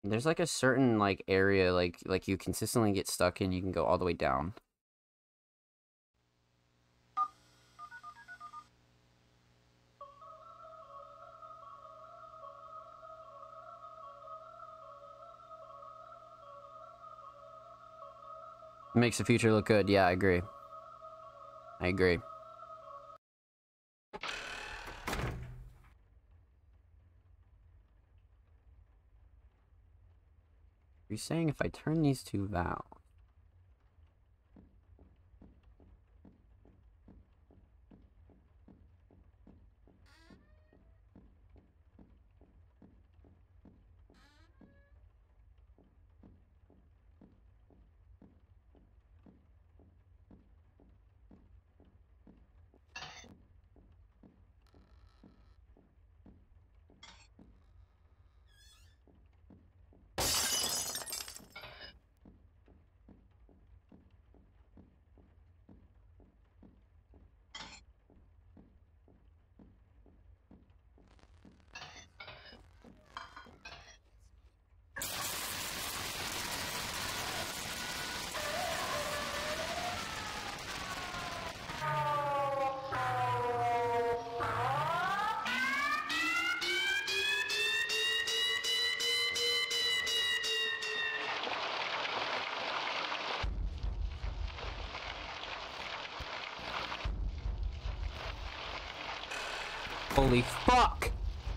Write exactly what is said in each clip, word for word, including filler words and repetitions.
There's like a certain like area like like you consistently get stuck in, you can go all the way down. Makes the future look good. Yeah, I agree. I agree. You're saying if I turn these two valves. Holy fuck!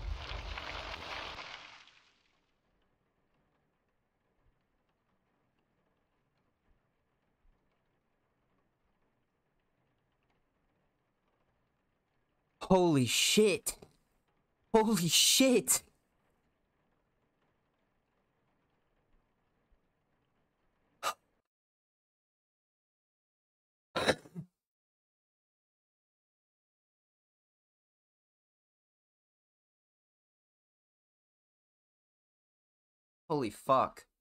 Holy shit! Holy shit! Holy fuck.